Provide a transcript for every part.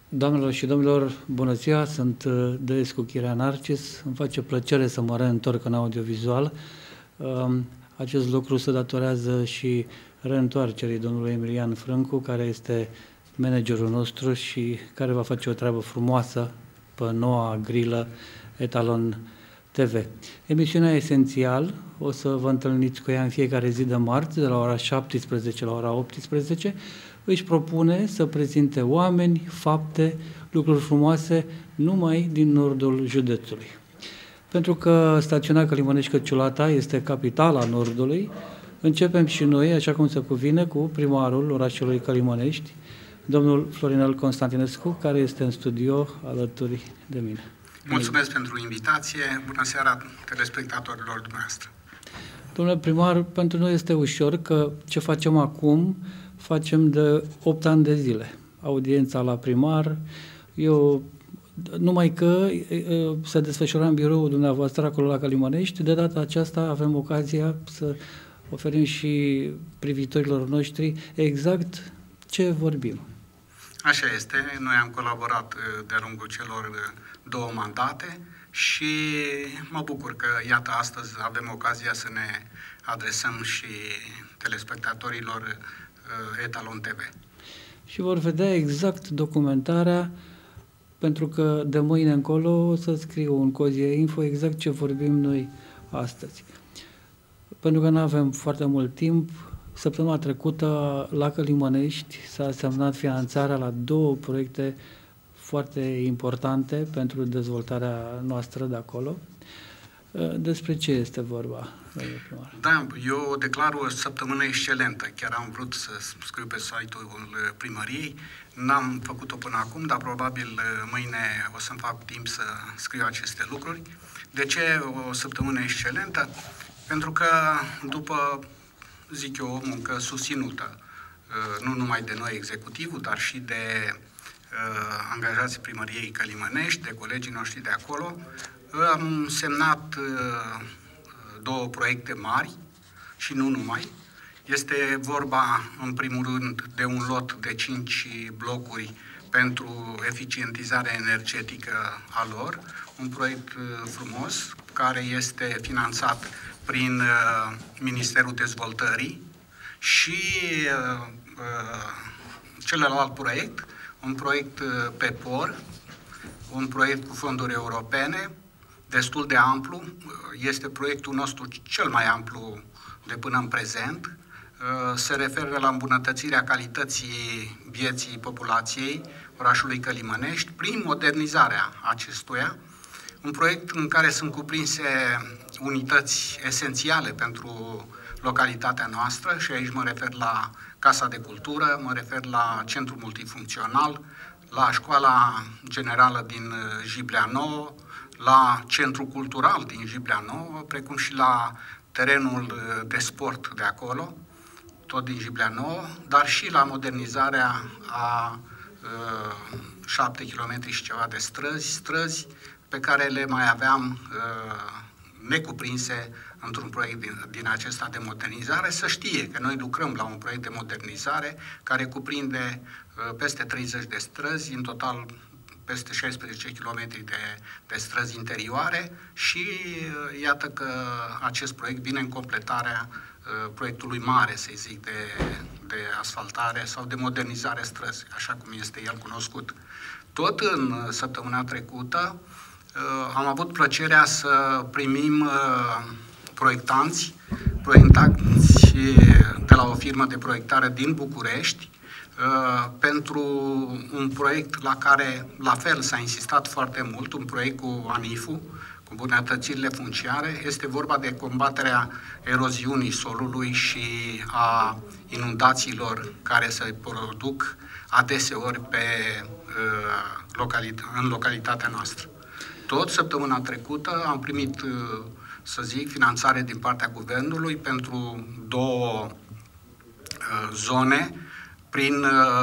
Doamnelor și domnilor, bună ziua, sunt Dăescu Chirea Narcis. Îmi face plăcere să mă reîntorc în audiovizual. Acest lucru se datorează și reîntoarcerii domnului Emilian Frâncu, care este managerul nostru și care va face o treabă frumoasă pe noua grilă Etalon TV. Emisiunea Esențial, o să vă întâlniți cu ea în fiecare zi de marți, de la ora 17 la ora 18, își propune să prezinte oameni, fapte, lucruri frumoase numai din nordul județului. Pentru că stațiunea Călimănești-Căciulata este capitala nordului, începem și noi, așa cum se cuvine, cu primarul orașului Călimănești, domnul Florinel Constantinescu, care este în studio alături de mine. Mulțumesc pentru invitație. Bună seara telespectatorilor dumneavoastră. Domnule primar, pentru noi este ușor că ce facem acum facem de 8 ani de zile. Audiența la primar, numai că se desfășura în biroul dumneavoastră acolo la Călimănești. De data aceasta avem ocazia să oferim și privitorilor noștri exact ce vorbim. Așa este. Noi am colaborat de-a lungul celor 2 mandate și mă bucur că, iată, astăzi avem ocazia să ne adresăm și telespectatorilor Etalon TV. Și vor vedea exact documentarea, pentru că de mâine încolo o să scriu un Cozie Info exact ce vorbim noi astăzi. Pentru că nu avem foarte mult timp, săptămâna trecută la Călimănești s-a semnat finanțarea la 2 proiecte foarte importante pentru dezvoltarea noastră de acolo. Despre ce este vorba, domnule primar? Da, eu declar o săptămână excelentă. Chiar am vrut să scriu pe site-ul primăriei. N-am făcut-o până acum, dar probabil mâine o să-mi fac timp să scriu aceste lucruri. De ce o săptămână excelentă? Pentru că după, zic eu, o muncă susținută, nu numai de noi executivul, dar și de angajații primăriei Călimănești, de colegii noștri de acolo, am semnat 2 proiecte mari și nu numai. Este vorba, în primul rând, de un lot de 5 blocuri pentru eficientizarea energetică a lor, un proiect frumos care este finanțat prin Ministerul Dezvoltării și celălalt proiect, un proiect pe POR, un proiect cu fonduri europene, destul de amplu. Este proiectul nostru cel mai amplu de până în prezent. Se referă la îmbunătățirea calității vieții populației orașului Călimănești prin modernizarea acestuia. Un proiect în care sunt cuprinse unități esențiale pentru localitatea noastră și aici mă refer la Casa de Cultură, mă refer la Centrul Multifuncțional, la Școala Generală din Jiblea Nouă, la Centrul Cultural din Jiblea Nouă, precum și la terenul de sport de acolo, tot din Jiblea Nouă, dar și la modernizarea a 7 km și ceva de străzi pe care le mai aveam necuprinse într-un proiect din acesta de modernizare. Să știe că noi lucrăm la un proiect de modernizare care cuprinde peste 30 de străzi, în total peste 16 km de străzi interioare și iată că acest proiect vine în completarea proiectului mare, să zic, de asfaltare sau de modernizare străzi, așa cum este el cunoscut. Tot în săptămâna trecută am avut plăcerea să primim proiectanți de la o firmă de proiectare din București pentru un proiect la care, la fel, s-a insistat foarte mult, un proiect cu ANIF-ul, cu îmbunătățirile funciare. Este vorba de combaterea eroziunii solului și a inundațiilor care se produc adeseori în localitatea noastră. Tot săptămâna trecută am primit, să zic, finanțare din partea Guvernului pentru 2 zone prin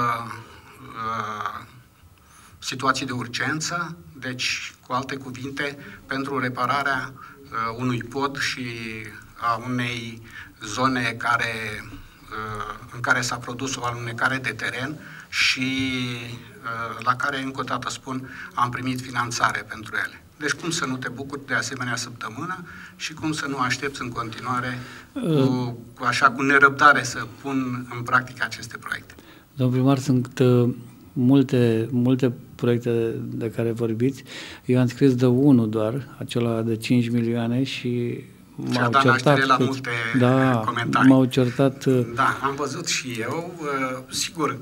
situații de urgență, deci, cu alte cuvinte, pentru repararea unui pod și a unei zone în care s-a produs o alunecare de teren și la care, încă o dată spun, am primit finanțare pentru ele. Deci cum să nu te bucuri de asemenea săptămână și cum să nu aștepți în continuare cu nerăbdare să pun în practică aceste proiecte. Domnul primar, sunt multe proiecte de care vorbiți. Eu am scris de unul doar, acela de 5 milioane și m-au certat. La multe comentarii. M-au certat. Da, am văzut și eu. Sigur,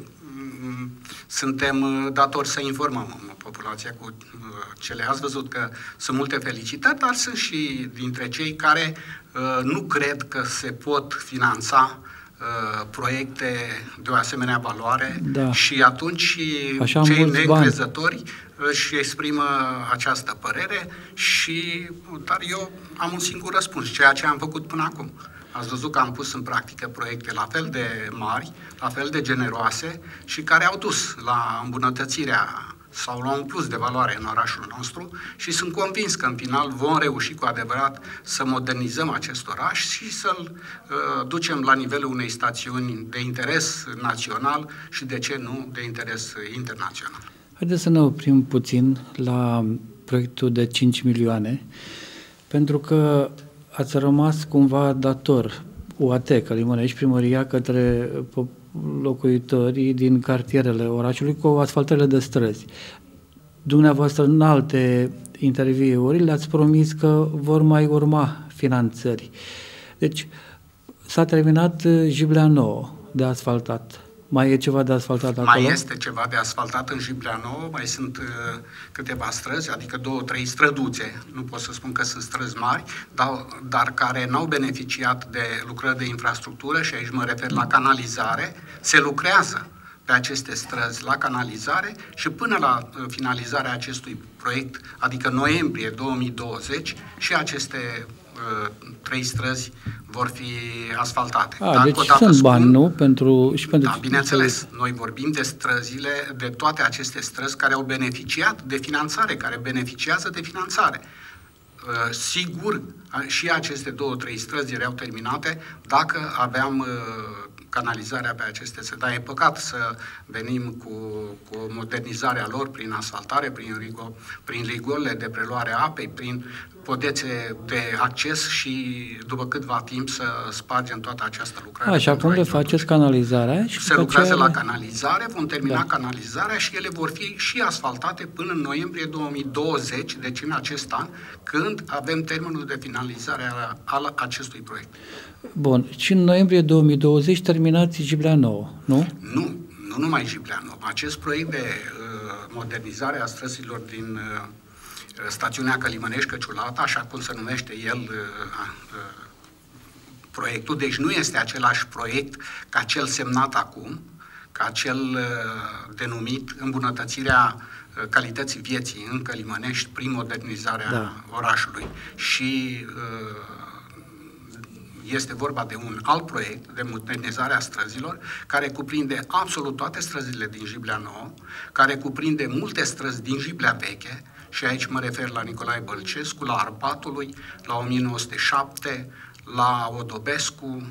suntem datori să informăm populația cu cele. Ați văzut că sunt multe felicitări, dar sunt și dintre cei care nu cred că se pot finanța proiecte de o asemenea valoare, da. Și atunci cei neîncrezători își exprimă această părere dar eu am un singur răspuns, ceea ce am făcut până acum. Ați văzut că am pus în practică proiecte la fel de mari, la fel de generoase și care au dus la îmbunătățirea sau la un plus de valoare în orașul nostru și sunt convins că în final vom reuși cu adevărat să modernizăm acest oraș și să-l ducem la nivelul unei stațiuni de interes național și, de ce nu, de interes internațional. Haideți să ne oprim puțin la proiectul de 5 milioane, pentru că ați rămas cumva dator UAT Călimănești, primăria, către locuitorii din cartierele orașului cu asfaltările de străzi. Dumneavoastră, în alte interviuri, le-ați promis că vor mai urma finanțări. Deci, s-a terminat Jiblea Nouă de asfaltat. Mai e ceva de asfaltat acolo? Mai este ceva de asfaltat în Jiblea Nouă, mai sunt câteva străzi, adică 2-3 străduțe, nu pot să spun că sunt străzi mari, dar care n-au beneficiat de lucrări de infrastructură și aici mă refer la canalizare. Se lucrează pe aceste străzi la canalizare și până la finalizarea acestui proiect, adică noiembrie 2020, și aceste 3 străzi vor fi asfaltate. Deci sunt bani, nu? Da, bineînțeles. Noi vorbim de străzile, de toate aceste străzi care au beneficiat de finanțare, care beneficiază de finanțare. Sigur, și aceste 2-3 străzi erau terminate dacă aveam canalizarea pe aceste străzi. Dar e păcat să venim cu modernizarea lor prin asfaltare, prin rigorile de preluare a apei, prin podețe de acces și după câtva timp să spargem toată această lucrare. Și acum le faceți canalizarea? Și se lucrează la canalizare, vom termina canalizarea și ele vor fi și asfaltate până în noiembrie 2020, deci în acest an, când avem termenul de finalizare al acestui proiect. Bun. Și în noiembrie 2020 terminați Jiblea Nouă, nu? Nu numai Jiblea Nouă. Acest proiect de modernizare a străzilor din stațiunea Călimănești-Căciulata, așa cum se numește el proiectul, deci nu este același proiect ca cel semnat acum, ca cel denumit îmbunătățirea calității vieții în Călimănești prin modernizarea orașului. Și este vorba de un alt proiect de modernizare a străzilor, care cuprinde absolut toate străzile din Jiblea Nouă, care cuprinde multe străzi din Jiblea Veche, și aici mă refer la Nicolae Bălcescu, la Arpatului, la 1907, la Odobescu,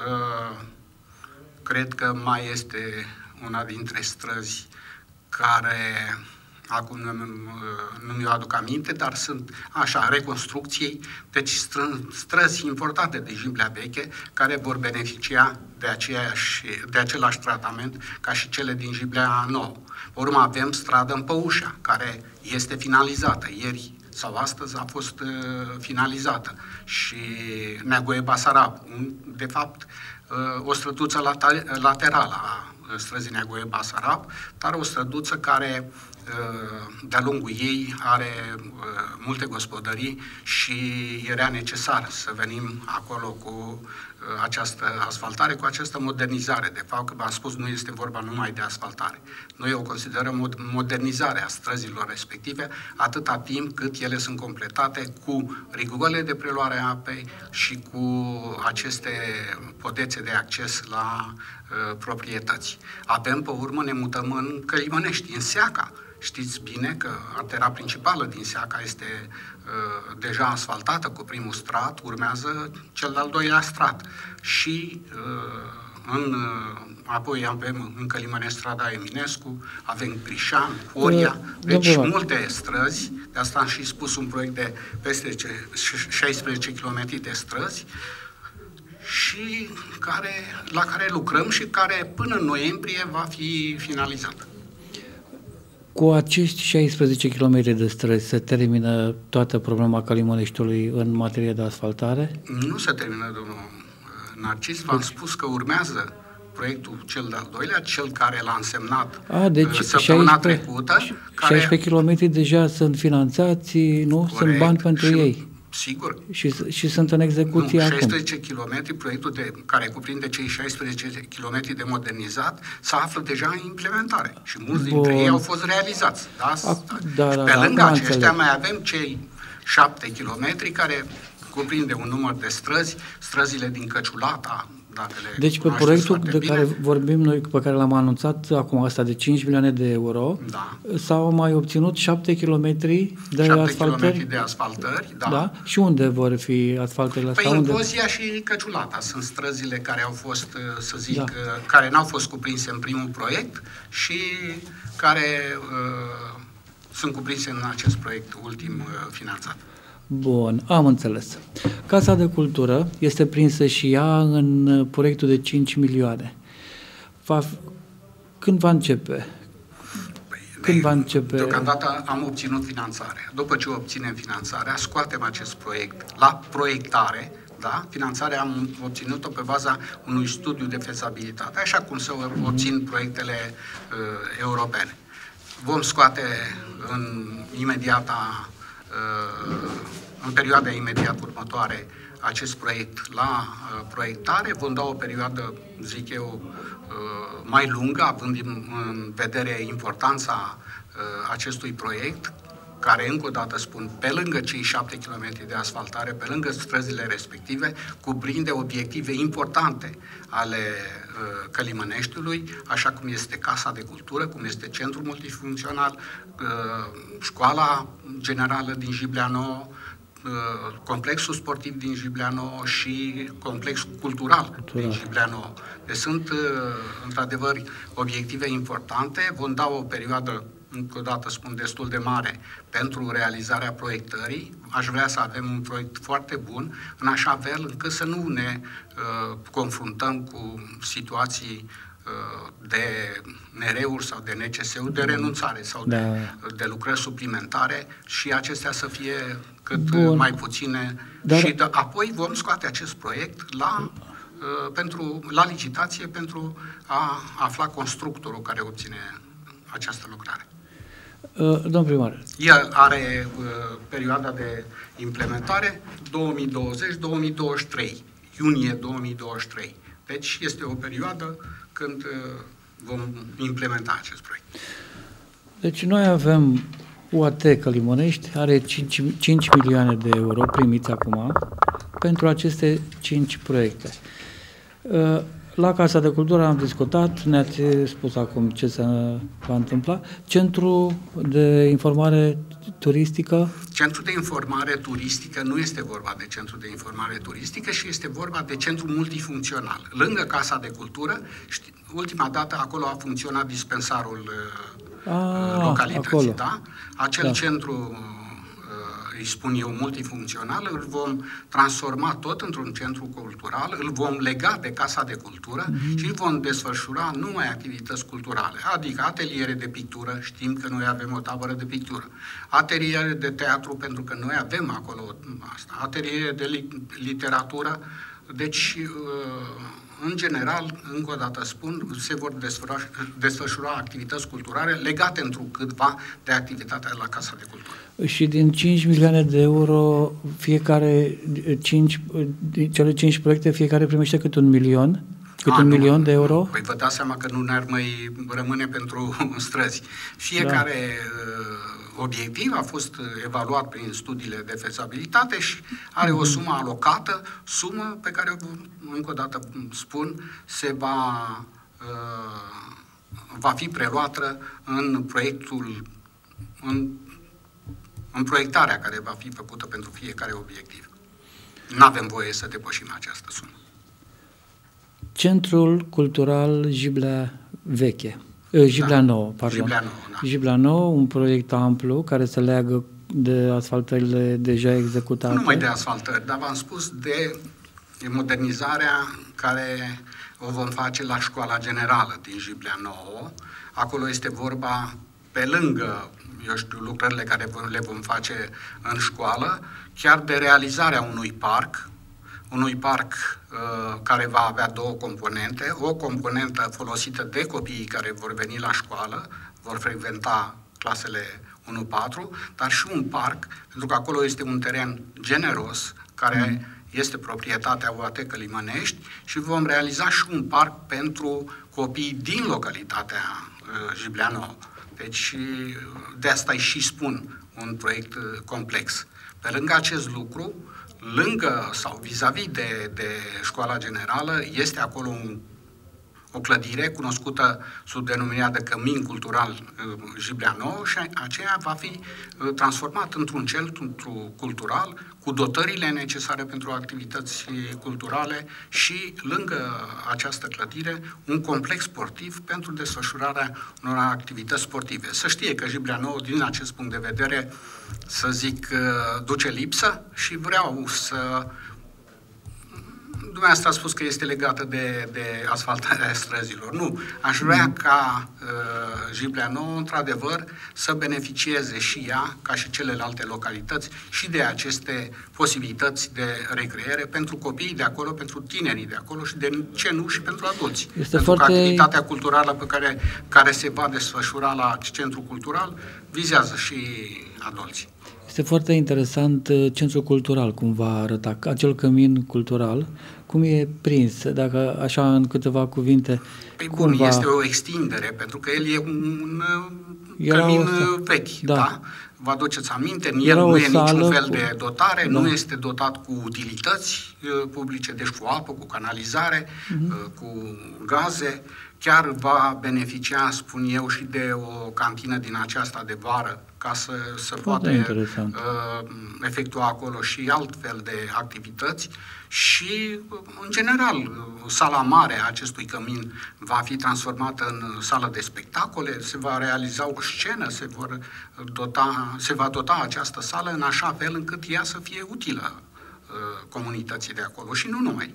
cred că mai este una dintre străzi care acum nu mi-o aduc aminte, dar sunt așa, reconstrucției, deci străzi importante de Jiblea Veche care vor beneficia de același tratament ca și cele din Jiblea Nouă. Pe urmă avem stradă în Păușa, care este finalizată. Ieri sau astăzi a fost finalizată. Și Neagoe Basarab, de fapt, o străduță laterală a străzii Neagoe Basarab, dar o străduță care de-a lungul ei are multe gospodării și era necesar să venim acolo cu această asfaltare, cu această modernizare. De fapt, că v-am spus, nu este vorba numai de asfaltare. Noi o considerăm modernizarea străzilor respective atâta timp cât ele sunt completate cu rigorile de preluare a apei și cu aceste podețe de acces la proprietăți. Avem, pe urmă, ne mutăm în Călimănești, în Seaca. Știți bine că artera principală din Seaca este deja asfaltată cu primul strat, urmează cel de-al doilea strat. Și apoi avem în Călimănești strada Eminescu, avem Crișan, Horia, deci multe străzi, de asta am și spus un proiect de peste 16 km de străzi, și la care lucrăm și care până în noiembrie va fi finalizată. Cu acești 16 km de străzi se termină toată problema Călimăneștiului în materie de asfaltare? Nu se termină, domnul Narcis. V-am spus că urmează proiectul cel de-al doilea, cel care l-a însemnat săptămâna trecută. 16 km deja sunt finanțați, nu? Corect, sunt bani pentru ei. Sigur. Și sunt în execuție acum. 16 km, proiectul care cuprinde cei 16 km de modernizat, se află deja în implementare. Și mulți dintre ei au fost realizați. Pe lângă aceștia mai avem cei 7 km care cuprinde un număr de străzi, străzile din Căciulata. Deci pe proiectul de care vorbim noi, pe care l-am anunțat acum, asta de 5 milioane de euro, s-au mai obținut 7 km de asfaltări? De asfaltări, da. Și unde vor fi asfaltările astea? În Cozia și Căciulata sunt străzile care au fost, să zic, care n-au fost cuprinse în primul proiect și care sunt cuprinse în acest proiect ultim finanțat. Bun, am înțeles. Casa de Cultură este prinsă și ea în proiectul de 5 milioane. Când va începe? Deocamdată am obținut finanțarea. După ce obținem finanțarea, scoatem acest proiect la proiectare. Da? Finanțarea am obținut-o pe baza unui studiu de fezabilitate, așa cum se obțin proiectele europene. Vom scoate în perioada imediat următoare acest proiect la proiectare. Vom da o perioadă, zic eu, mai lungă, având în vedere importanța acestui proiect, care, încă o dată spun, pe lângă cei 7 km de asfaltare, pe lângă străzile respective, cuprinde obiective importante ale Călimăneștiului, așa cum este Casa de Cultură, cum este Centrul Multifuncțional, Școala Generală din Jiblea Nouă, Complexul Sportiv din Jiblea Nouă și Complexul Cultural din Jiblea Nouă. Deci sunt, într-adevăr, obiective importante. Vom da o perioadă, încă o dată spun, destul de mare pentru realizarea proiectării. Aș vrea să avem un proiect foarte bun, în așa fel încât să nu ne confruntăm cu situații de nereuri sau de necesuri, de renunțare sau de lucrări suplimentare și acestea să fie cât mai puține. Și apoi vom scoate acest proiect la licitație pentru a afla constructorul care obține această lucrare. Domnul primar. El are perioada de implementare 2020-2023, iunie 2023. Deci este o perioadă când vom implementa acest proiect. Deci noi avem UAT Călimănești, are 5 milioane de euro primiți acum pentru aceste 5 proiecte. La Casa de Cultură am discutat, ne-ați spus acum ce se va întâmpla. Centrul de informare turistică? Centrul de informare turistică nu este vorba de centru de informare turistică, și este vorba de centru multifuncțional. Lângă Casa de Cultură, ultima dată acolo a funcționat dispensarul localității. Acolo. Da? Acel centru, îi spun eu, multifuncțional, îl vom transforma tot într-un centru cultural, îl vom lega de Casa de Cultură și îl vom desfășura numai activități culturale, adică ateliere de pictură, știm că noi avem o tabără de pictură, ateliere de teatru, pentru că noi avem acolo asta, ateliere de literatură, deci în general, încă o dată spun, se vor desfășura activități culturale legate întrucâtva de activitatea la Casa de Cultură. Și din 5 milioane de euro, cele 5 proiecte, fiecare primește cât 1 milion? Un milion de euro? Păi vă dați seama că nu ne-ar mai rămâne pentru străzi. Fiecare obiectiv a fost evaluat prin studiile de fezabilitate și are o sumă alocată, sumă pe care, încă o dată spun, va fi preluată în proiectul, în proiectarea care va fi făcută pentru fiecare obiectiv. Nu avem voie să depășim această sumă. Centrul Cultural Jiblea Veche. Jiblea Nouă, pardon. Jiblea Nouă, da. Jiblea Nouă, un proiect amplu care se leagă de asfaltările deja executate. Nu numai de asfaltări, dar v-am spus de modernizarea care o vom face la Școala Generală din Jiblea Nouă. Acolo este vorba, pe lângă, eu știu, lucrările care le vom face în școală, chiar de realizarea unui parc care va avea două componente, o componentă folosită de copiii care vor veni la școală, vor frecventa clasele 1-4, dar și un parc, pentru că acolo este un teren generos, care este proprietatea UATEC Limănești, și vom realiza și un parc pentru copiii din localitatea Jiblea Nouă. Deci, de asta îi și spun un proiect complex. Pe lângă acest lucru, lângă sau vis-a-vis de Școala Generală, este acolo o clădire cunoscută sub denumirea de Cămin Cultural Jiblea Nouă, și aceea va fi transformat într-un centru cultural cu dotările necesare pentru activități culturale și, lângă această clădire, un complex sportiv pentru desfășurarea unor activități sportive. Să știe că Jiblea Nouă, din acest punct de vedere, să zic, duce lipsă, și vreau să... Dumneavoastră a spus că este legată de asfaltarea străzilor. Nu. Aș vrea ca Jiblea Nouă, într-adevăr, să beneficieze și ea, ca și celelalte localități, și de aceste posibilități de recreere pentru copiii de acolo, pentru tinerii de acolo și, de ce nu, și pentru adulți. Pentru că activitatea culturală care se va desfășura la Centrul Cultural vizează și adulții. Este foarte interesant centrul cultural, cum va arăta, acel cămin cultural, cum e prins, dacă așa în câteva cuvinte. Păi bun, este o extindere, pentru că el e un cămin vechi, da? Vă aduceți aminte, în el nu e niciun fel de dotare, nu este dotat cu utilități publice, deci cu apă, cu canalizare, cu gaze. Chiar va beneficia, spun eu, și de o cantină din aceasta de vară, ca să poate efectua acolo și altfel de activități. Și, în general, sala mare a acestui cămin va fi transformată în sală de spectacole, se va realiza o scenă, se va dota această sală în așa fel încât ea să fie utilă comunității de acolo și nu numai.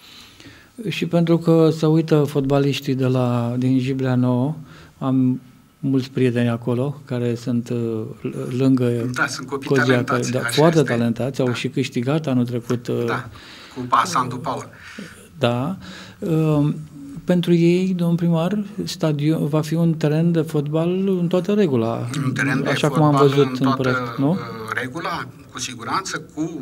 Și pentru că se uită fotbaliștii din Jiblea Nouă, am mulți prieteni acolo care sunt lângă sunt copii talentați, foarte talentați, au și câștigat anul trecut cu Sandu Paul. Da. Pentru ei, domnul primar, stadion va fi un teren de fotbal în toată regula. Un teren de așa fotbal cum am văzut în proiect, nu? Regula, cu siguranță,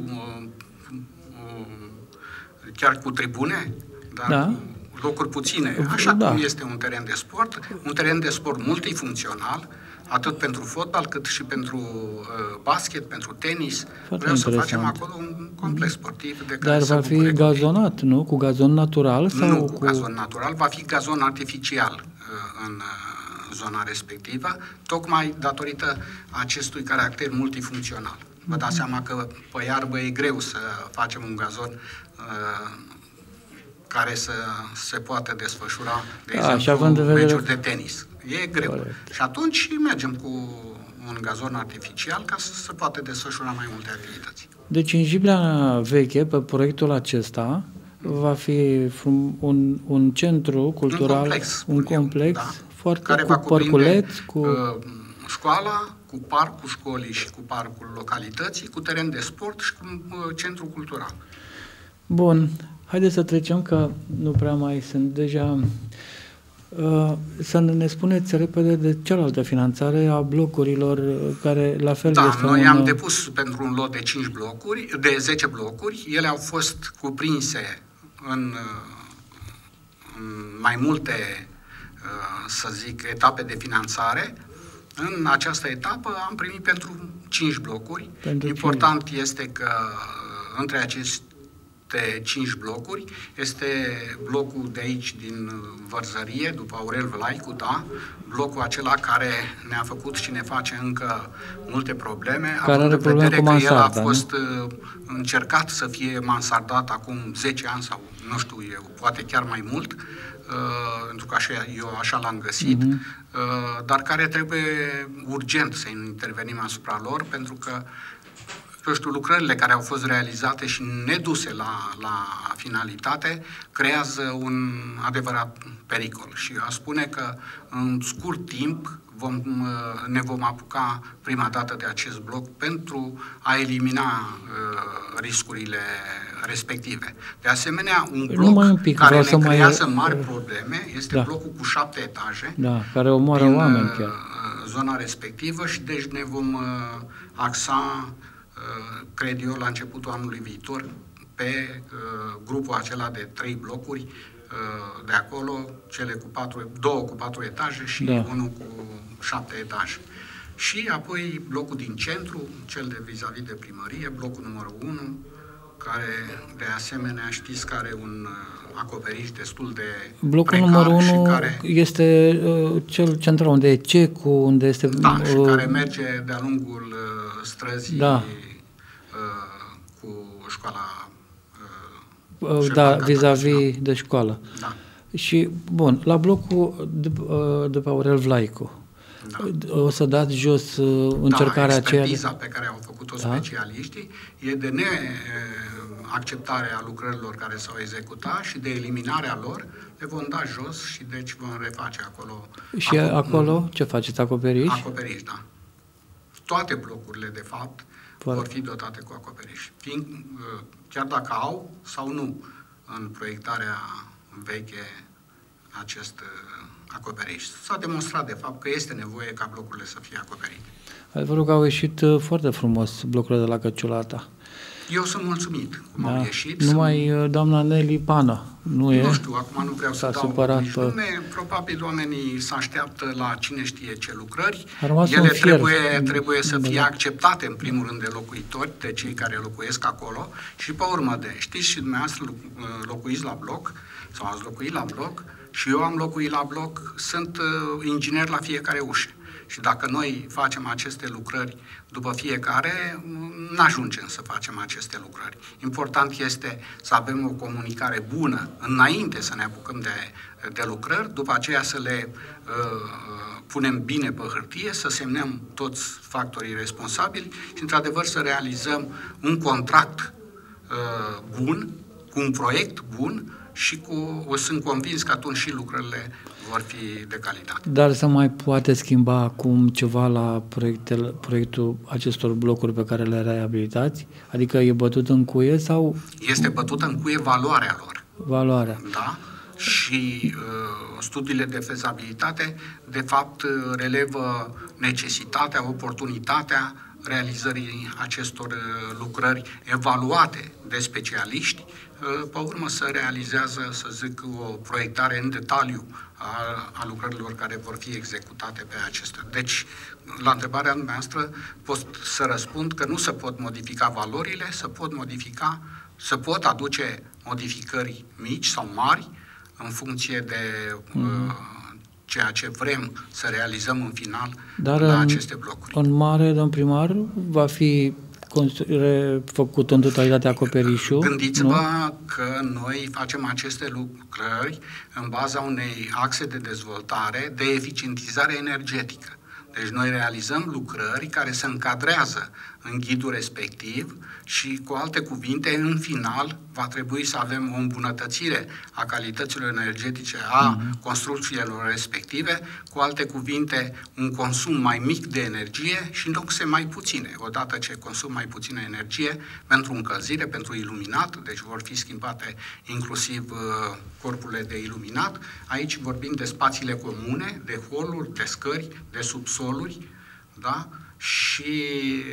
chiar cu tribune, dar cu locuri puține, așa cum este un teren de sport, un teren de sport multifuncțional, atât pentru fotbal, cât și pentru basket, pentru tenis. Vreau să facem acolo un complex sportiv. Dar va fi gazonat, nu? Cu gazon natural? Sau nu cu gazon natural, va fi gazon artificial în zona respectivă, tocmai datorită acestui caracter multifuncțional. Vă dați seama că pe iarbă e greu să facem un gazon care să se poată desfășura, de exemplu, meciuri de tenis. E greu. Corect. Și atunci mergem cu un gazon artificial ca să se poată desfășura mai multe activități. Deci în Jiblea Veche, pe proiectul acesta, va fi un centru cultural, un complex foarte care cu parculeț, cu școala, cu parcul școlii și cu parcul localității, cu teren de sport și cu centru cultural. Bun. Haideți să trecem, că nu prea mai sunt deja. Să ne spuneți repede de cealaltă finanțare a blocurilor, care la fel este noi am depus pentru un lot de 10 blocuri. Ele au fost cuprinse în mai multe, să zic, etape de finanțare. În această etapă am primit pentru 5 blocuri. Important este că între aceste de 5 blocuri. Este blocul de aici din Vărzărie, după Aurel Vlaicu, da? Blocul acela care ne-a făcut și ne face încă multe probleme, care având în vedere că el a fost încercat să fie mansardat acum 10 ani sau nu știu eu, poate chiar mai mult, pentru că eu așa l-am găsit, dar care trebuie urgent să intervenim asupra lor, pentru că eu știu, lucrările care au fost realizate și neduse la finalitate creează un adevărat pericol. Și aș spune că în scurt timp ne vom apuca prima dată de acest bloc pentru a elimina riscurile respective. De asemenea, un bloc care ne creează mari probleme este blocul cu 7 etaje, care omoară oameni chiar. Zona respectivă și deci ne vom axa, cred eu, la începutul anului viitor pe grupul acela de 3 blocuri de acolo, cele cu 2 cu 4 etaje și unul cu 7 etaje. Și apoi blocul din centru, cel de vis-a-vis de primărie, blocul numărul 1, care de asemenea știți că are un acoperiș destul de blocul numărul 1 este cel central, unde e CECU, unde este... Da, și care merge de-a lungul străzii cu școala... vis-a-vis de școală. Da. Și, bun, la blocul de pe Aurel Vlaicu, o să dați jos încercarea aceea... expertiza pe care au făcut-o specialiștii e de neacceptarea lucrărilor care s-au executat și de eliminarea lor, le vom da jos și deci vom reface acolo... Și acolo ce faceți? Acoperiș? Acoperiș, da. Toate blocurile, de fapt, vor fi dotate cu acoperiș. Chiar dacă au sau nu în proiectarea veche acest acoperiș. S-a demonstrat, de fapt, că este nevoie ca blocurile să fie acoperite. Adevărul că au ieșit foarte frumos blocurile de la Căciulata. Eu sunt mulțumit cum au ieșit. Numai doamna Nelly Pană nu știu, acum nu vreau să dau nici nume. Probabil oamenii se așteaptă la cine știe ce lucrări. Ele trebuie să fie acceptate, în primul rând, de locuitori, de cei care locuiesc acolo și pe urmă știți și dumneavoastră locuiți la bloc sau ați locuit la bloc și eu am locuit la bloc, sunt inginer la fiecare ușă. Și dacă noi facem aceste lucrări după fiecare, n-ajungem să facem aceste lucrări. Important este să avem o comunicare bună înainte să ne apucăm de lucrări, după aceea să le punem bine pe hârtie, să semnăm toți factorii responsabili și, într-adevăr, să realizăm un contract bun, cu un proiect bun și sunt convins că atunci și lucrările vor fi de calitate. Dar se mai poate schimba acum ceva la proiectul acestor blocuri pe care le reabilitați? Adică e bătut în cuie sau... Este bătută în cuie valoarea lor. Valoarea. Da. Și studiile de fezabilitate, de fapt, relevă necesitatea, oportunitatea realizării acestor lucrări evaluate de specialiști. Pe urmă se realizează, să zic, o proiectare în detaliu a lucrărilor care vor fi executate pe acestea. Deci, la întrebarea noastră pot să răspund că nu se pot modifica valorile, se pot aduce modificări mici sau mari în funcție de ceea ce vrem să realizăm în final la aceste blocuri. În mare, domn primar, va fi făcut în totalitate acoperișul. Gândiți-vă că noi facem aceste lucrări în baza unei axe de dezvoltare de eficientizare energetică. Deci noi realizăm lucrări care se încadrează în ghidul respectiv și, cu alte cuvinte, în final va trebui să avem o îmbunătățire a calităților energetice a construcțiilor respective, cu alte cuvinte, un consum mai mic de energie și noxe mai puține. Odată ce consum mai puțină energie pentru încălzire, pentru iluminat, deci vor fi schimbate inclusiv corpurile de iluminat. Aici vorbim de spațiile comune, de holuri, de scări, de subsoluri, da? Și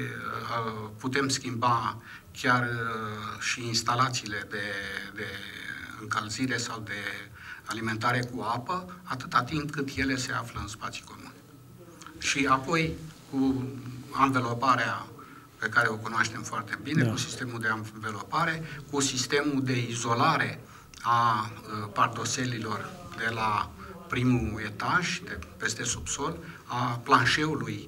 putem schimba chiar și instalațiile de încălzire sau de alimentare cu apă, atâta timp cât ele se află în spații comune. Și apoi, cu anveloparea pe care o cunoaștem foarte bine, cu sistemul de anvelopare, cu sistemul de izolare a pardoselilor de la primul etaj, de peste subsol, a planșeului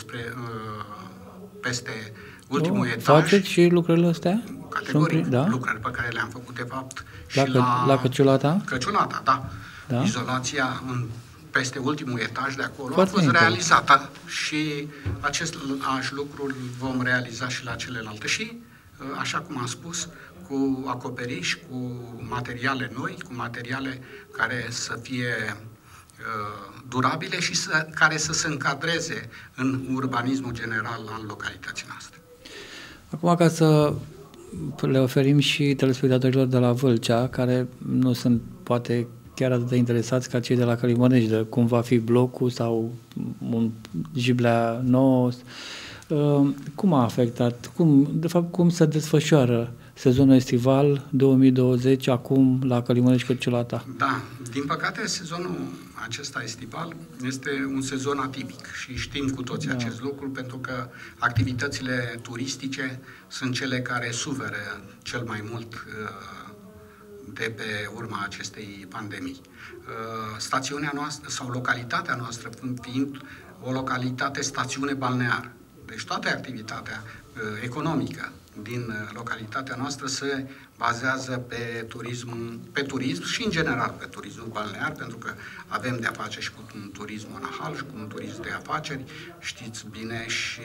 peste ultimul etaj. Faceți și lucrurile astea? Categoric, lucrări pe care le-am făcut, de fapt, la Căciulata? Căciulata, da. Izolația peste ultimul etaj de acolo Foarte a fost realizată și același lucru îl vom realiza și la celelalte. Și, așa cum am spus, cu acoperiș, cu materiale noi, cu materiale care să fie durabile și care să se încadreze în urbanismul general al localității noastre. Acum, ca să le oferim și telespectatorilor de la Vâlcea, care nu sunt poate chiar atât de interesați ca cei de la Călimănești, de cum va fi blocul sau un Giblea nou, cum a afectat, cum se desfășoară sezonul estival 2020 acum la Călimănești Căciulata? Da, din păcate sezonul acesta estival este un sezon atipic și știm cu toții acest lucru, pentru că activitățile turistice sunt cele care suferă cel mai mult de pe urma acestei pandemii. Stațiunea noastră sau localitatea noastră fiind o localitate stațiune balneară, deci toată activitatea economică din localitatea noastră se bazează pe turism și în general pe turismul balnear, pentru că avem de-a face și cu un turism monahal și cu un turism de afaceri, știți bine, și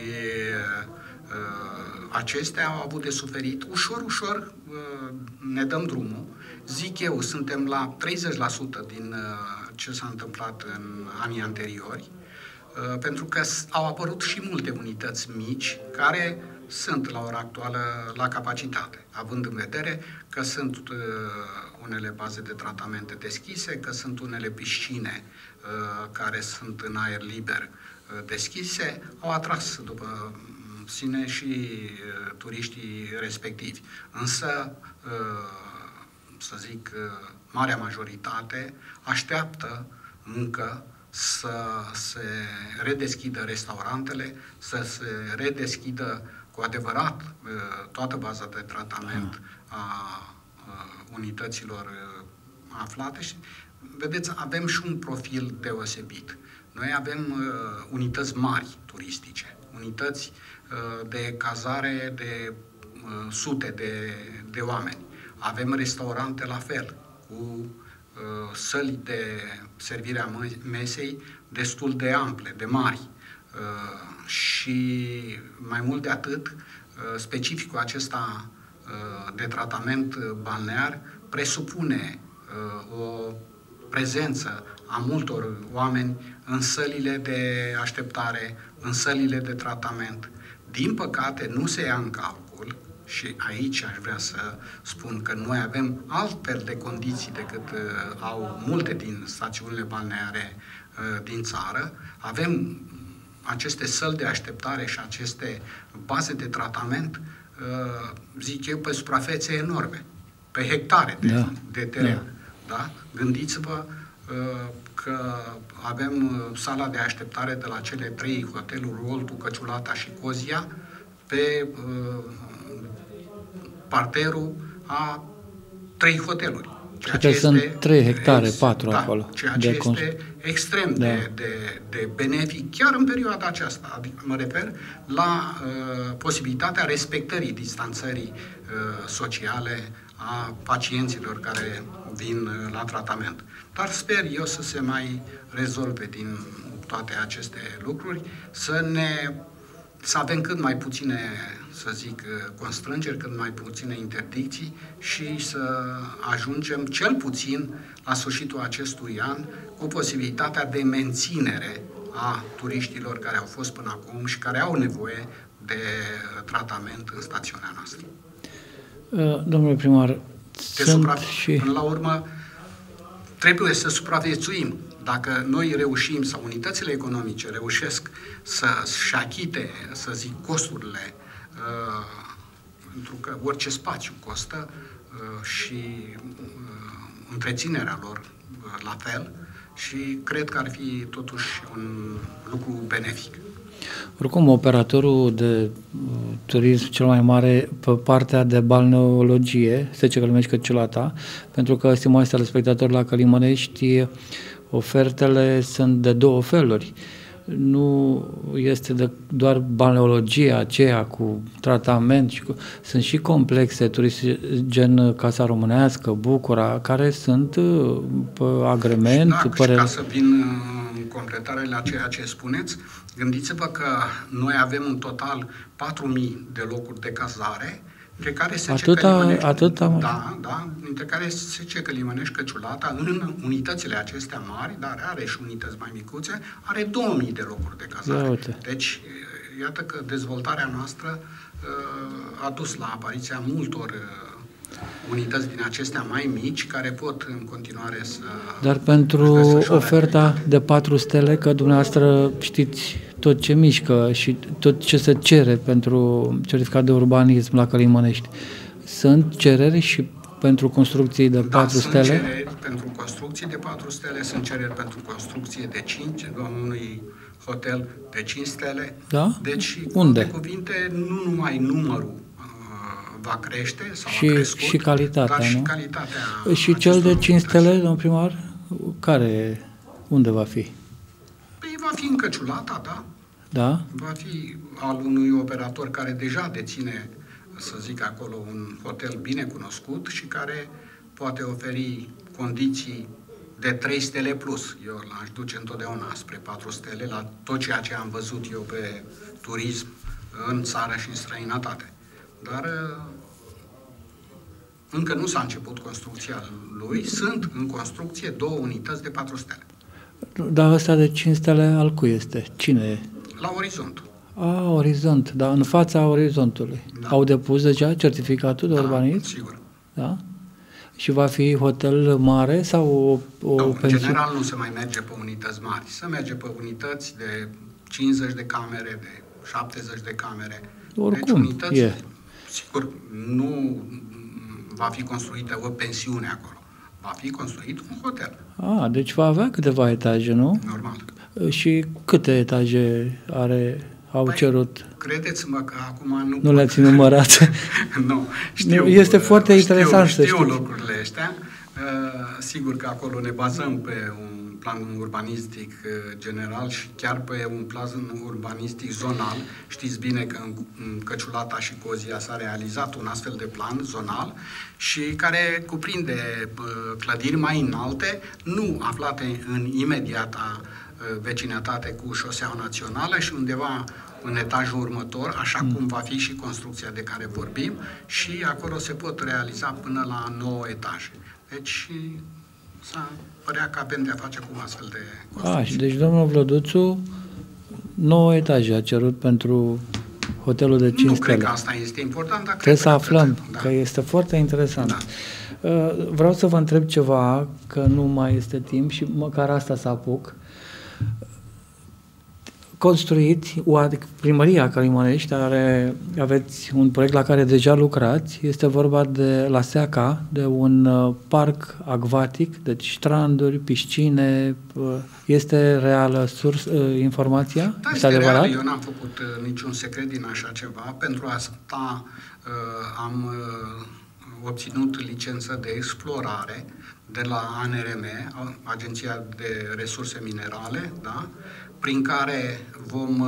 acestea au avut de suferit. Ușor ne dăm drumul. Zic eu, suntem la 30% din ce s-a întâmplat în anii anteriori, pentru că au apărut și multe unități mici care sunt la ora actuală la capacitate, având în vedere că sunt unele baze de tratamente deschise, că sunt unele piscine care sunt în aer liber deschise, au atras după sine și turiștii respectivi. Însă, să zic, marea majoritate așteaptă încă să se redeschidă restaurantele, să se redeschidă cu adevărat toată baza de tratament a unităților aflate și, vedeți, avem și un profil deosebit. Noi avem unități mari turistice, unități de cazare de sute de oameni. Avem restaurante la fel, cu săli de servire a mesei destul de ample, de mari. Și mai mult de atât, specificul acesta de tratament balnear presupune o prezență a multor oameni în sălile de așteptare, în sălile de tratament. Din păcate, nu se ia în calcul, și aici aș vrea să spun că noi avem altfel de condiții decât au multe din stațiunile balneare din țară. Avem aceste săli de așteptare și aceste baze de tratament, zic eu, pe suprafețe enorme, pe hectare de teren. Da? Gândiți-vă că avem sala de așteptare de la cele 3 hoteluri, Oltu, Căciulata și Cozia, pe parterul a 3 hoteluri. Ceea ce sunt 3 hectare, 4 acolo. Ceea ce este extrem de benefic, chiar în perioada aceasta. Adică mă refer la posibilitatea respectării distanțării sociale a pacienților care vin la tratament. Dar sper eu să se mai rezolve din toate aceste lucruri, să avem cât mai puține, să zic, constrângeri, cât mai puține interdicții și să ajungem cel puțin la sfârșitul acestui an cu posibilitatea de menținere a turiștilor care au fost până acum și care au nevoie de tratament în stațiunea noastră. Domnule primar, până la urmă trebuie să supraviețuim. Dacă noi reușim, sau unitățile economice reușesc să-și achite, să zic, costurile, pentru că orice spațiu costă și întreținerea lor la fel, și cred că ar fi totuși un lucru benefic. Oricum, operatorul de turism cel mai mare pe partea de balneologie, SC Călămești Căciulata, pentru că, stimați telespectatori, la Călimănești ofertele sunt de două feluri. Nu este doar balneologia aceea cu tratament, sunt și complexe turistice gen Casa Românească, Bucura, care sunt pe agrement. Și ca să vin în completare la ceea ce spuneți, gândiți-vă că noi avem în total 4.000 de locuri de cazare, dintre care dintre care SC Călimănești Căciulata, în unitățile acestea mari, dar are și unități mai micuțe, are 2.000 de locuri de cazare. Deci, iată că dezvoltarea noastră a dus la apariția multor unități din acestea mai mici, care pot în continuare să... Dar pentru oferta de 4 stele, că dumneavoastră știți tot ce mișcă și tot ce se cere pentru certificat de urbanism la Călimănești, sunt cereri și pentru construcții de 4 stele? Sunt cereri pentru construcții de 4 stele, sunt cereri pentru construcție de 5, unui hotel de 5 stele. Da? Deci, unde? Cu cuvinte, nu numai numărul va crește sau și, a crescut, și calitatea, dar nu? și calitatea. Și cel de 5 stele, domnul primar, unde va fi? Păi va fi în Căciulata, da? Da? Va fi al unui operator care deja deține, să zic acolo, un hotel bine cunoscut și care poate oferi condiții de 3 stele plus. Eu l-aș duce întotdeauna spre 4 stele la tot ceea ce am văzut eu pe turism în țară și în străinătate. Dar încă nu s-a început construcția lui, sunt în construcție 2 unități de 4 stele. Dar ăsta de 5 stele al cui este? Cine e? La Orizont. Orizont, da, în fața Orizontului. Da. Au depus deja certificatul de urbanism? Sigur. Da? Și va fi hotel mare sau o pensiune? În general nu se mai merge pe unități mari. Se merge pe unități de 50 de camere, de 70 de camere. Oricum, deci unități, sigur, nu va fi construită o pensiune acolo. Va fi construit un hotel. Deci va avea câteva etaje, nu? Normal. Și câte etaje au cerut? Credeți-mă că acum nu le-ați numărat. Nu, știu. Este foarte interesant să știu lucrurile astea. Sigur că acolo ne bazăm pe un plan urbanistic general și chiar pe un plan urbanistic zonal. Știți bine că în Căciulata și Cozia s-a realizat un astfel de plan zonal și care cuprinde clădiri mai înalte, nu aflate în imediata vecinătate cu șoseaua națională și undeva în etajul următor, așa cum va fi și construcția de care vorbim, și acolo se pot realiza până la 9 etaje. Deci s-a părea că avem de-a face cu astfel de construcții. Deci domnul Vlăduțu 9 etaje a cerut pentru hotelul de 5 stele. Nu cred că asta este important, dar trebuie să aflăm, că este foarte interesant. Da. Vreau să vă întreb ceva, că nu mai este timp și măcar asta să apuc. Construiți, Primăria Călimănești aveți un proiect la care deja lucrați, este vorba de la SEACA, de un parc acvatic, deci stranduri, piscine, este reală informația? Da, este reală, eu n-am făcut niciun secret din așa ceva, pentru asta am obținut licență de explorare de la ANRM, Agenția de Resurse Minerale, da? Prin care vom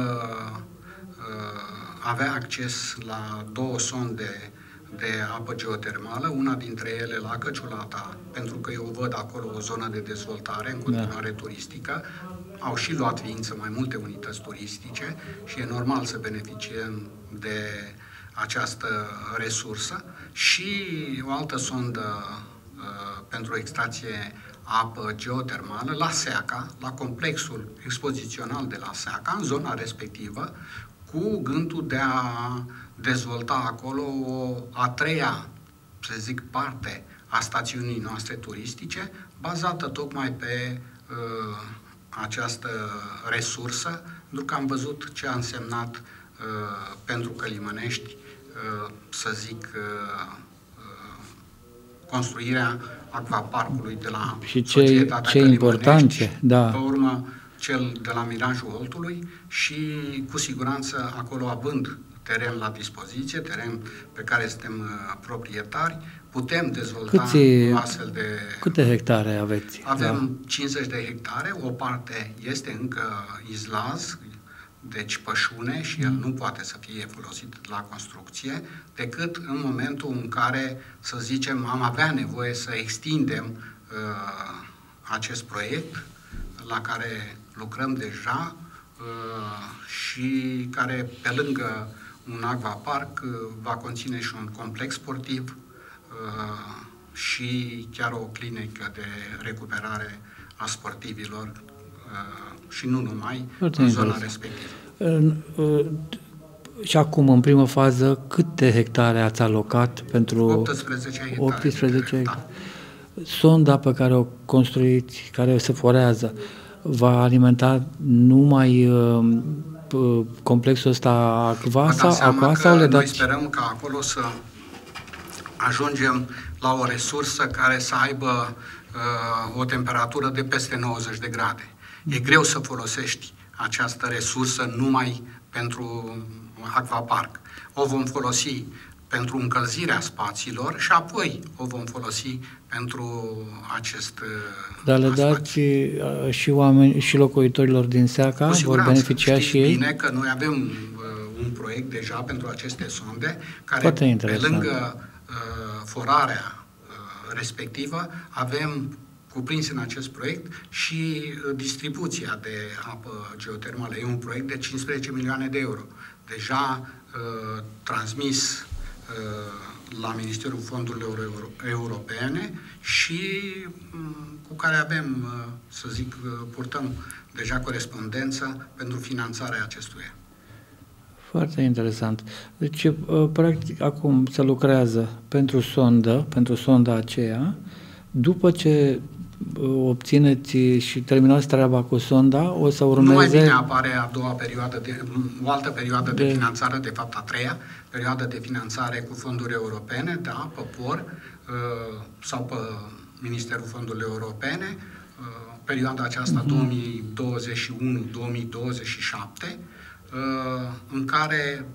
avea acces la 2 sonde de apă geotermală, una dintre ele la Căciulata, pentru că eu văd acolo o zonă de dezvoltare în continuare turistică. Au și luat ființă mai multe unități turistice și e normal să beneficiem de această resursă, și o altă sondă pentru extracție apă geotermală la SEACA, la complexul expozițional de la SEACA, în zona respectivă, cu gândul de a dezvolta acolo o a 3-a, să zic, parte a stațiunii noastre turistice, bazată tocmai pe această resursă, pentru că am văzut ce a însemnat pentru Călimănești, să zic, construirea acvaparcului de la și Societatea ce importante, da. Pe urmă cel de la Mirajul Oltului și cu siguranță acolo având teren la dispoziție, teren pe care suntem proprietari, putem dezvolta astfel de... Câte hectare aveți? Avem 50 de hectare, o parte este încă izlaz, deci pășune, și el nu poate să fie folosit la construcție, decât în momentul în care, să zicem, am avea nevoie să extindem acest proiect la care lucrăm deja și care, pe lângă un acvapark, va conține și un complex sportiv și chiar o clinică de recuperare a sportivilor și nu numai în zona respectivă. Și acum, în primă fază, câte hectare ați alocat pentru... 18 hectare. 18 hectare. Da. Sonda pe care o construiți, care se forează, va alimenta numai complexul ăsta acva sau le dați? Noi sperăm ca acolo să ajungem la o resursă care să aibă o temperatură de peste 90 de grade. E greu să folosești această resursă numai pentru acvapark. O vom folosi pentru încălzirea spațiilor și apoi o vom folosi pentru acest Dar le dați și oameni și locuitorilor din Seaca? Vor beneficia și ei? Bine că noi avem un proiect deja pentru aceste sonde care, pe lângă forarea respectivă, avem cuprins în acest proiect și distribuția de apă geotermală. E un proiect de 15 milioane de euro. Deja transmis la Ministerul Fondurilor Europene și cu care avem, să zic, purtăm deja corespondență pentru finanțarea acestuia. Foarte interesant. Deci, practic, acum se lucrează pentru sonda aceea. După ce obțineți și terminați treaba cu sonda, o să urmeze... Nu mai bine apare a doua perioadă, o altă perioadă de finanțare, de fapt a treia, perioadă de finanțare cu fonduri europene, da, pe POR sau pe Ministerul Fondurilor Europene, perioada aceasta 2021-2027, în care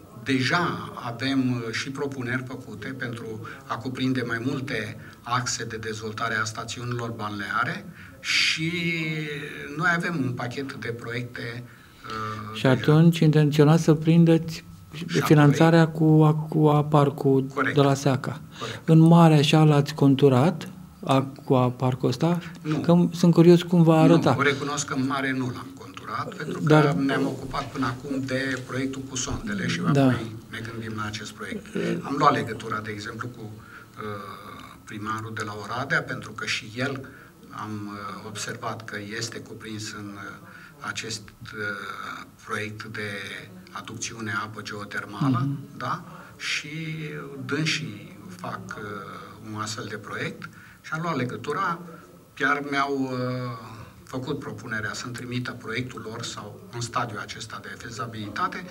deja avem și propuneri făcute pentru a cuprinde mai multe axe de dezvoltare a stațiunilor balneare și noi avem un pachet de proiecte. Și atunci intenționați să prindeți finanțarea cu aquaparkul de la Seaca. Corect. În mare așa l-ați conturat aquaparkul ăsta? Nu. Că sunt curios cum va arăta. Nu, recunosc că în mare nu l-am conturat, pentru că ne-am ocupat până acum de proiectul cu sondele și apoi ne gândim la acest proiect. Am luat legătura, de exemplu, cu primarul de la Oradea, pentru că și el am observat că este cuprins în acest proiect de aducțiune apă geotermală, da? Și dânsii fac un astfel de proiect și am luat legătura, chiar mi-au făcut propunerea să-mi trimită proiectul lor sau în stadiul acesta de fezabilitate.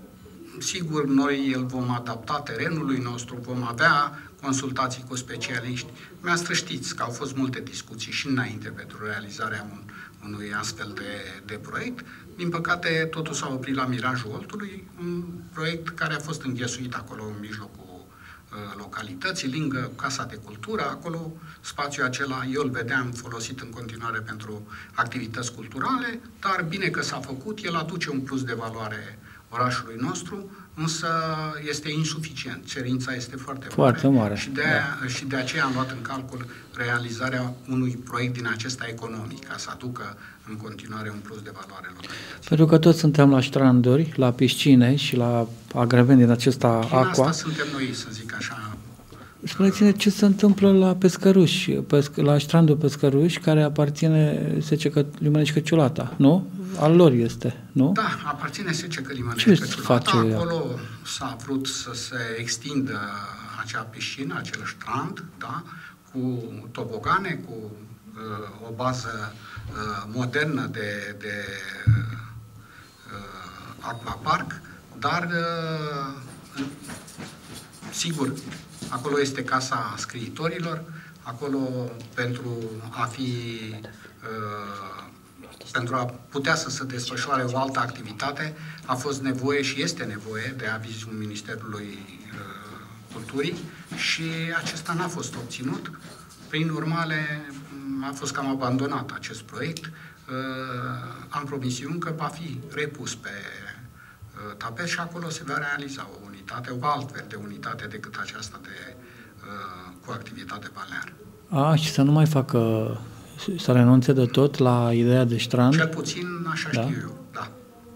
Sigur, noi îl vom adapta terenului nostru, vom avea consultații cu specialiști. Dumneavoastră știți că au fost multe discuții și înainte pentru realizarea unui astfel de proiect. Din păcate, totul s-a oprit la Mirajul Oltului, un proiect care a fost înghesuit acolo în mijlocul localității, lângă Casa de Cultură. Acolo, spațiul acela, eu îl vedeam folosit în continuare pentru activități culturale, dar bine că s-a făcut, el aduce un plus de valoare orașului nostru, însă este insuficient. Cerința este foarte mare. Și de aceea am luat în calcul realizarea unui proiect din acesta economic, ca să aducă în continuare un plus de valoare localității. Pentru că toți suntem la stranduri, la piscine și la agrement din acesta aqua. Asta suntem noi, să zic așa. Spuneți-ne ce se întâmplă la Pescăruși, la strandul Pescăruși, care aparține SC Limănești Căciulata, nu? Al lor este, nu? Da, aparține SC Limănești Căciulata. Acolo s-a vrut să se extindă acea piscină, acel strand, da? Cu tobogane, cu o bază modernă de aquapark, dar sigur, acolo este Casa Scriitorilor, acolo pentru a putea să se desfășoare o altă activitate, a fost nevoie și este nevoie de avizul Ministerului Culturii și acesta n-a fost obținut. Prin urmare, a fost cam abandonat acest proiect. Am promisiuni că va fi repus pe tapet și acolo se va realiza o unitate, o altfel de unitate decât aceasta cu activitate balneară. Și să nu mai facă, să renunțe de tot la ideea de strand? Cel puțin așa știu eu, da.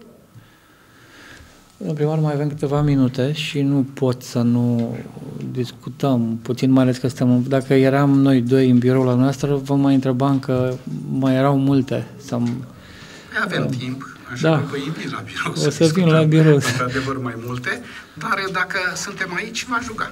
Domnul primar, mai avem câteva minute și nu pot să nu discutăm puțin, mai ales că dacă eram noi doi în biroul la noastră, vă mai întrebam că mai erau multe. Avem timp, așa că vă invit la birou o să vin la birou. Într-adevăr mai multe, dar dacă suntem aici, v-aș ruga.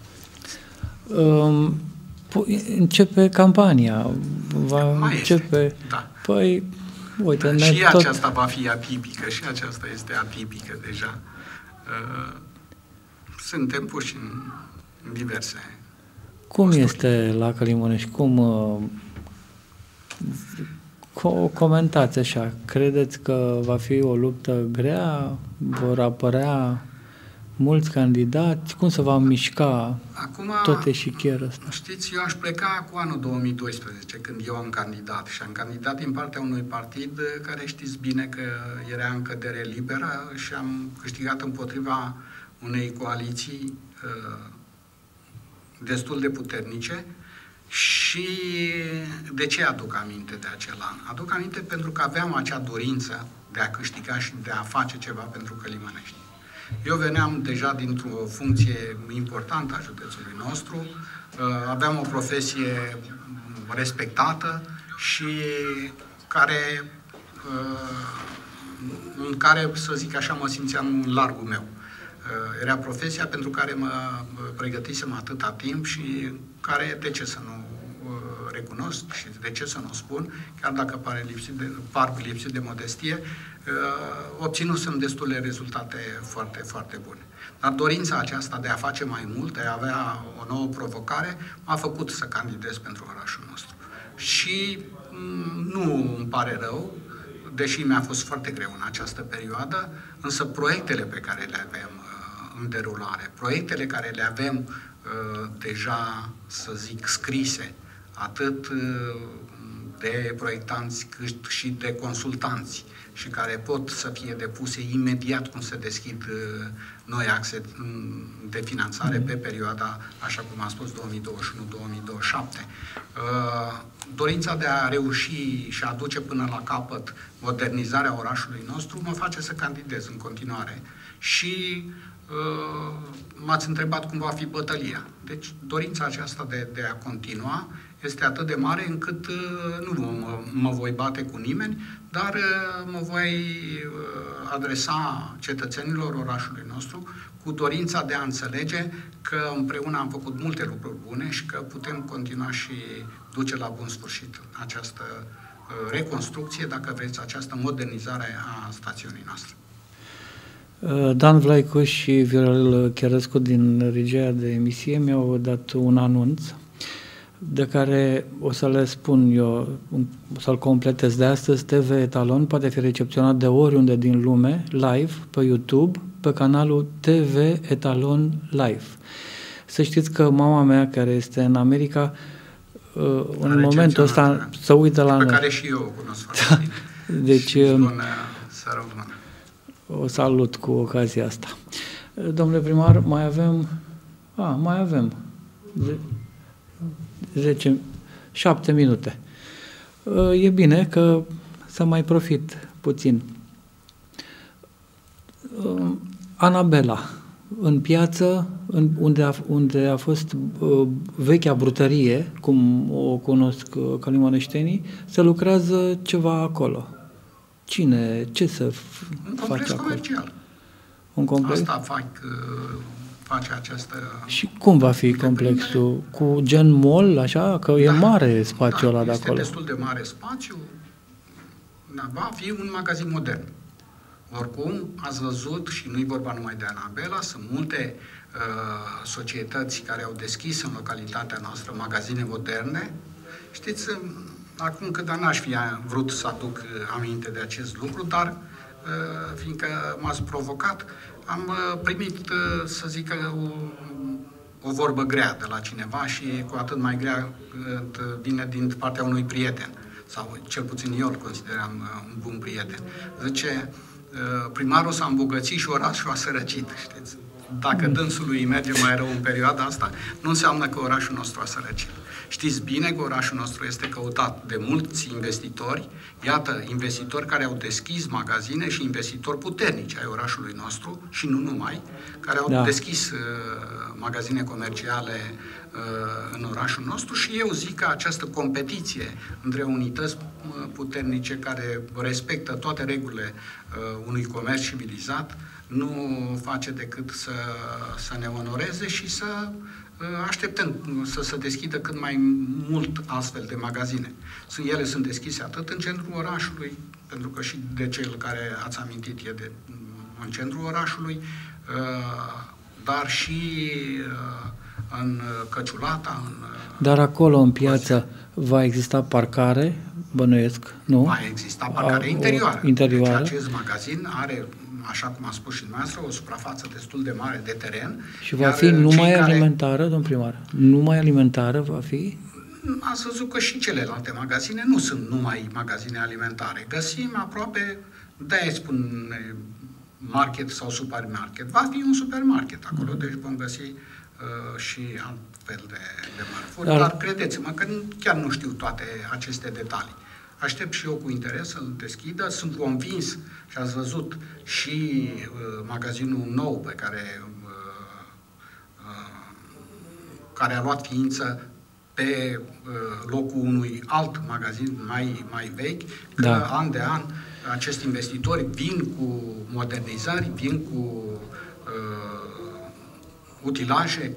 Începe campania. Mai începe. Da. Păi, uite, și aceasta va fi atipică, și aceasta este atipică deja. Suntem puși în diverse Cum posturi. Este la Călimănești? Comentați așa. Credeți că va fi o luptă grea? Vor apărea mulți candidați? Cum se va mișca tot eșichierul ăsta? Știți, eu aș pleca cu anul 2012, când eu am candidat. Și am candidat din partea unui partid care știți bine că era în cădere liberă și am câștigat împotriva unei coaliții destul de puternice. Și de ce aduc aminte de acel an? Aduc aminte pentru că aveam acea dorință de a câștiga și de a face ceva pentru Călimănești. Eu veneam deja dintr-o funcție importantă a județului nostru, aveam o profesie respectată și în care, să zic așa, mă simțeam în largul meu. Era profesia pentru care mă pregătisem atâta timp și care, de ce să nu recunosc și de ce să nu spun, chiar dacă par lipsit de modestie, obținusem destule rezultate foarte, foarte bune. Dar dorința aceasta de a face mai mult, de a avea o nouă provocare, m-a făcut să candidez pentru orașul nostru. Și nu îmi pare rău, deși mi-a fost foarte greu în această perioadă, însă proiectele pe care le avem în derulare, proiectele care le avem deja, să zic, scrise, atât de proiectanți cât și de consultanți și care pot să fie depuse imediat cum se deschid noi axe de finanțare pe perioada, așa cum am spus, 2021-2027. Dorința de a reuși și a aduce până la capăt modernizarea orașului nostru mă face să candidez în continuare. Și m-ați întrebat cum va fi bătălia. Deci dorința aceasta de a continua este atât de mare încât nu mă voi bate cu nimeni, dar mă voi adresa cetățenilor orașului nostru cu dorința de a înțelege că împreună am făcut multe lucruri bune și că putem continua și duce la bun sfârșit această reconstrucție, dacă vreți, această modernizare a stațiunii noastre. Dan Vlaicu și Viorel Cherăscu din regia de emisie mi-au dat un anunț de care o să le spun eu, o să-l completez de astăzi. TV Etalon poate fi recepționat de oriunde din lume, live, pe YouTube, pe canalul TV Etalon Live. Să știți că mama mea, care este în America, în momentul ăsta se uită la noi. Pe care și eu o cunosc foarte bine. Deci, o salut cu ocazia asta. Domnule primar, mai avem 7 minute. E bine că să mai profit puțin. Anabela, în piață, unde a fost vechea brutărie, cum o cunosc călimăneștenii, se lucrează ceva acolo. Ce să face acolo? Comercial. Un complex? Asta face această... Și cum va fi complexul? Cu gen mall, așa? Că e mare spațiul ăla de acolo. Este destul de mare spațiu. Va fi un magazin modern. Oricum, ați văzut, și nu-i vorba numai de Anabela, sunt multe societăți care au deschis în localitatea noastră magazine moderne. Știți, acum cât n-aș fi vrut să aduc aminte de acest lucru, dar fiindcă m-ați provocat, am primit, să zic, o vorbă grea de la cineva și cu atât mai grea vine din partea unui prieten, sau cel puțin eu îl consideram un bun prieten. Zice, primarul s-a îmbogățit și orașul a sărăcit, știți? Dacă dânsului îi merge mai rău în perioada asta, nu înseamnă că orașul nostru a sărăcit. Știți bine că orașul nostru este căutat de mulți investitori, iată, investitori care au deschis magazine și investitori puternici ai orașului nostru și nu numai, care au deschis magazine comerciale în orașul nostru și eu zic că această competiție între unități puternice care respectă toate regulile unui comerț civilizat nu face decât să ne onoreze și să așteptăm să se deschidă cât mai mult astfel de magazine. Ele sunt deschise atât în centrul orașului, pentru că și de cel care ați amintit e în centrul orașului, dar și în Căciulata. Dar acolo, în piață, va exista parcare, bănuiesc, nu? Va exista parcare interioară. Deci acest magazin are, așa cum a spus și dumneavoastră, o suprafață destul de mare de teren. Și va fi numai alimentară, domn primar? Numai alimentară va fi? Ați văzut că și celelalte magazine nu sunt numai magazine alimentare. Găsim aproape, de-aia spun market sau supermarket. Va fi un supermarket acolo, deci vom găsi și altfel de mărfuri. Dar credeți-mă că chiar nu știu toate aceste detalii. Aștept și eu cu interes să-l deschidă. Sunt convins și ați văzut și magazinul nou pe care a luat ființă pe locul unui alt magazin mai vechi, că an de an acești investitori vin cu modernizări, vin cu utilaje,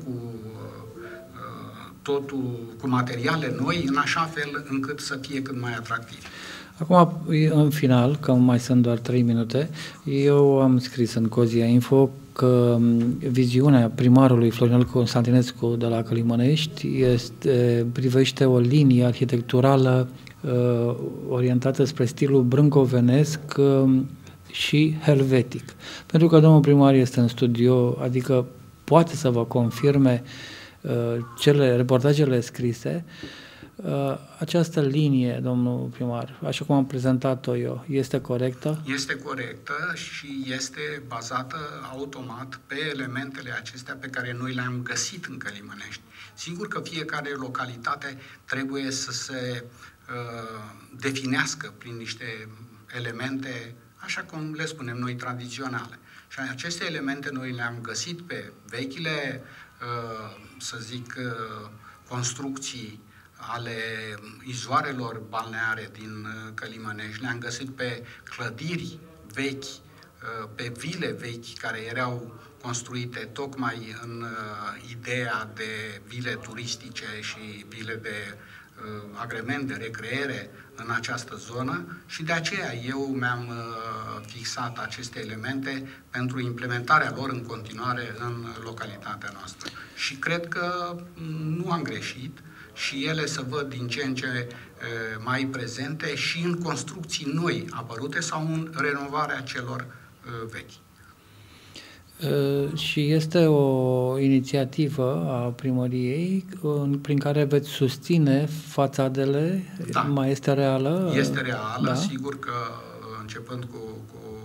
cu materiale noi, în așa fel încât să fie cât mai atractiv. Acum, în final, că mai sunt doar 3 minute, eu am scris în Cozia Info că viziunea primarului Florinel Constantinescu de la Călimănești privește o linie arhitecturală orientată spre stilul brâncovenesc și helvetic. Pentru că domnul primar este în studio, adică poate să vă confirme reportajele scrise. Această linie, domnul primar, așa cum am prezentat-o eu, este corectă? Este corectă și este bazată automat pe elementele acestea pe care noi le-am găsit în Călimănești. Sigur că fiecare localitate trebuie să se definească prin niște elemente, așa cum le spunem noi, tradiționale. Și aceste elemente noi le-am găsit pe vechile, să zic, construcții ale izvoarelor balneare din Călimănești, le-am găsit pe clădiri vechi, pe vile vechi care erau construite tocmai în ideea de vile turistice și vile de agrement de recreere în această zonă și de aceea eu mi-am fixat aceste elemente pentru implementarea lor în continuare în localitatea noastră. Și cred că nu am greșit și ele se văd din ce în ce mai prezente și în construcții noi apărute sau în renovarea celor vechi. Și este o inițiativă a primăriei prin care veți susține fațadele? Da. Mai este reală? Este reală, da? Sigur că începând cu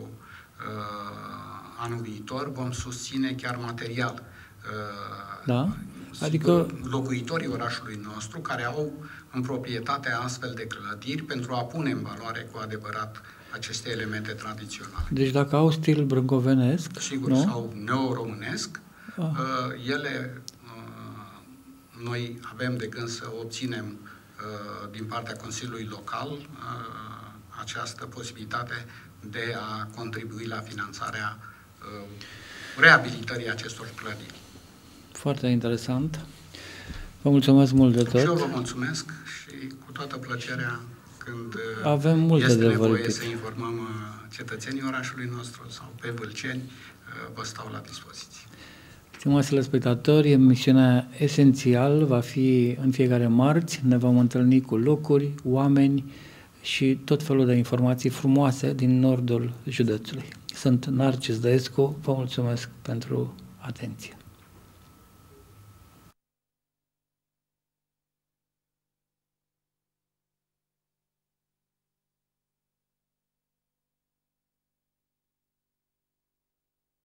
anul viitor vom susține chiar material. Da? Adică locuitorii orașului nostru care au în proprietate astfel de clădiri pentru a pune în valoare cu adevărat aceste elemente tradiționale. Deci dacă au stil brâncovenesc, sigur, nu? Sau neo-românesc, ele, noi avem de gând să obținem din partea Consiliului Local această posibilitate de a contribui la finanțarea reabilitării acestor clădiri. Foarte interesant. Vă mulțumesc mult de tot. Și eu vă mulțumesc și cu toată plăcerea când avem multe este de nevoie vorbit. să informăm cetățenii orașului nostru sau pe vâlceni, vă stau la dispoziție. Stimați telespectatori, emisiunea Esențial va fi în fiecare marți. Ne vom întâlni cu locuri, oameni și tot felul de informații frumoase din nordul județului. Sunt Narcis Dăescu, vă mulțumesc pentru atenție.